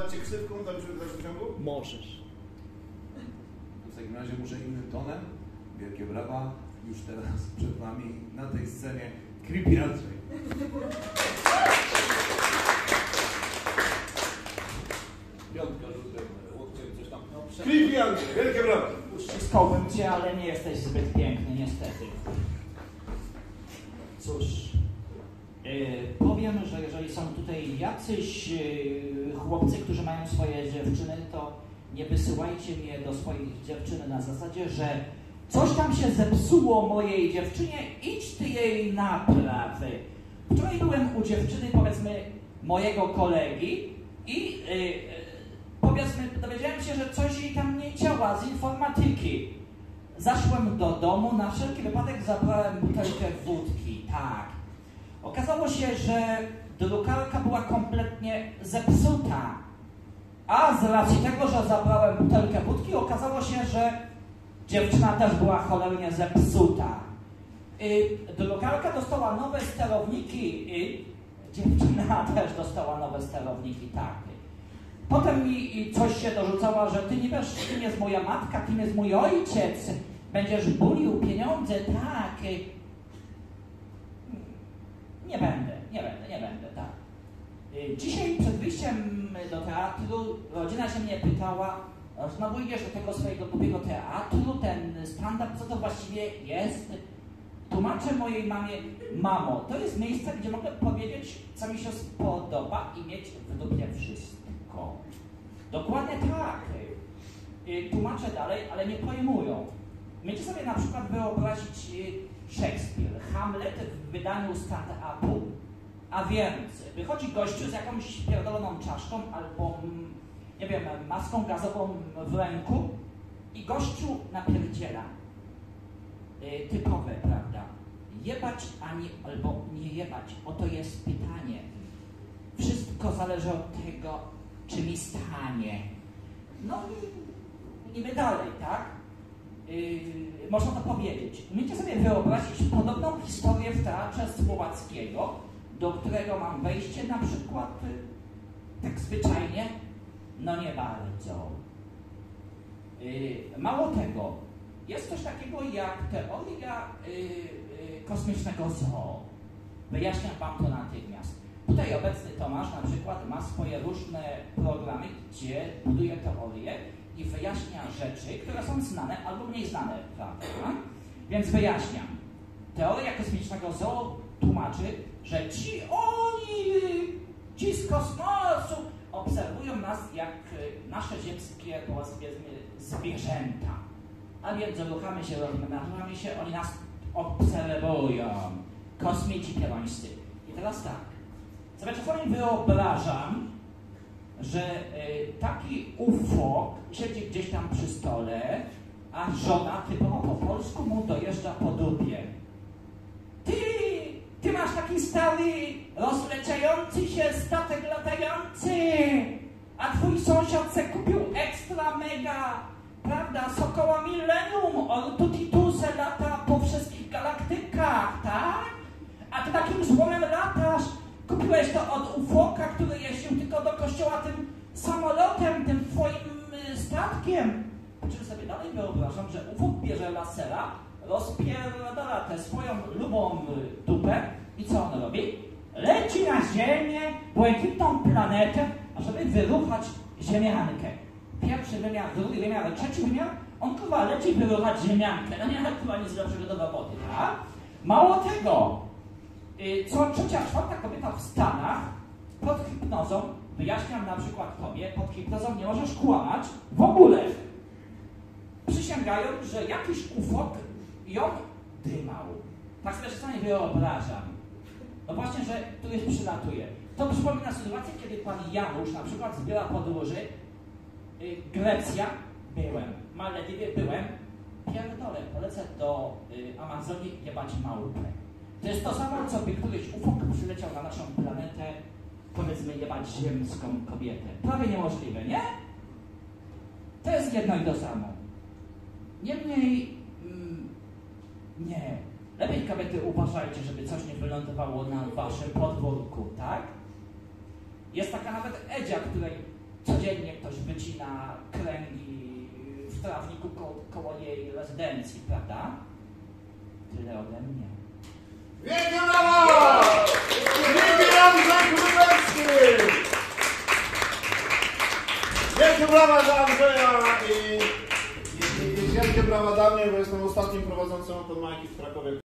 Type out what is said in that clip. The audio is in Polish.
nazwać cię ksywką w dalszym ciągu? Możesz. W takim razie muszę innym tonem. Wielkie brawa. Już teraz przed nami na tej scenie Creepy Andrzej. Piątka rzutem, łokciem coś tam. Creepy Andrzej, wielkie brawa. Uściskałbym cię, ale nie jesteś zbyt piękny, niestety. Cóż, powiem, że jeżeli są tutaj jacyś chłopcy, którzy mają swoje dziewczyny, to nie wysyłajcie mnie do swoich dziewczyn na zasadzie, że coś tam się zepsuło mojej dziewczynie, idź ty jej naprawy. Wczoraj byłem u dziewczyny, powiedzmy, mojego kolegi i powiedzmy, dowiedziałem się, że coś jej tam nie działa z informatyki. Zaszłem do domu, na wszelki wypadek zabrałem butelkę wódki, tak. Okazało się, że drukarka była kompletnie zepsuta. A z racji tego, że zabrałem butelkę wódki, okazało się, że dziewczyna też była cholernie zepsuta. Drukarka dostała nowe sterowniki i dziewczyna też dostała nowe sterowniki, tak. Potem mi coś się dorzucała, że ty nie wiesz, kim jest moja matka, kim jest mój ojciec, będziesz bulił pieniądze, tak. Nie będę, tak. Dzisiaj przed wyjściem do teatru rodzina się mnie pytała, znowu idziesz do tego swojego głupiego teatru, ten stand-up, co to właściwie jest? Tłumaczę mojej mamie, mamo, to jest miejsce, gdzie mogę powiedzieć, co mi się spodoba i mieć w dupie wszystko. Dokładnie tak. Tłumaczę dalej, ale nie pojmują. Możecie sobie na przykład wyobrazić Szekspir, Hamlet w wydaniu stand-upu, a więc wychodzi gościu z jakąś pierdoloną czaszką albo, nie wiem, maską gazową w ręku i gościu napierdziela. Typowe, prawda? Jebać albo nie jebać, oto jest pytanie. Wszystko zależy od tego, czy mi stanie. No i niby dalej, tak? Można to powiedzieć. Umiecie sobie wyobrazić podobną historię w Teatrze Słowackiego, do którego mam wejście na przykład tak zwyczajnie? No nie bardzo. Mało tego, jest coś takiego jak teoria kosmicznego zoo. Wyjaśniam wam to natychmiast. Tutaj obecny Tomasz na przykład ma swoje różne programy, gdzie buduje teorie i wyjaśnia rzeczy, które są znane albo mniej znane, prawda? Więc wyjaśniam. Teoria kosmicznego zoo tłumaczy, że ci z kosmosu obserwują nas jak nasze ziemskie, powiedzmy, zwierzęta. A więc ruchamy się, rozmnażamy się, oni nas obserwują. Kosmici pierońscy. I teraz tak. Sobie czasami wyobrażam, że taki UFO siedzi gdzieś tam przy stole, a żona typowo po polsku mu dojeżdża po dupie. Ty masz taki stary, rozleciający się statek latający, a twój sąsiad se kupił ekstra mega, prawda, Sokoła Millennium, Ortutituse lata po wszystkich galaktykach, tak? A ty takim złomem latasz, kupiłeś to od ufoka, który jeździł tylko do kościoła tym samolotem, tym twoim statkiem. Czym sobie dalej wyobrażam, że ufok bierze lasera, rozpierdala tę swoją lubą dupę i co on robi? Leci na Ziemię, błękitną planetę, ażeby wyruchać ziemiankę. Pierwszy wymiar, drugi wymiar, trzeci wymiar, on kurwa leci wyruchać ziemiankę. No nie ma kurwa nic lepszego do roboty, tak? Mało tego, co trzecia, czwarta kobieta w Stanach pod hipnozą, wyjaśniam na przykład tobie, pod hipnozą nie możesz kłamać w ogóle. Przysięgają, że jakiś ufok ją dymał. Tak sobie czasami wyobrażam. No właśnie, że któryś przylatuje. To przypomina sytuację, kiedy pan Janusz na przykład zbiera podróży. Grecja byłem, Malediwy byłem, pierdolę, polecę do Amazonii jebać małpę. To jest to samo, co by któryś ufok przyleciał na naszą planetę, powiedzmy jebać ziemską kobietę. Prawie niemożliwe, nie? To jest jedno i to samo. Niemniej, nie. Lepiej kobiety uważajcie, żeby coś nie wylądowało na waszym podwórku, tak? Jest taka nawet Edzia, której codziennie codziennie ktoś wycina kręgi w trawniku koło jej rezydencji, prawda? Tyle ode mnie. Wielkie brawa! Wielkie Andrzej Królewski! Wielkie brawa dla Andrzeja i wielkie brawa dla mnie, bo jestem ostatnim prowadzącym open mic'i w Krakowie.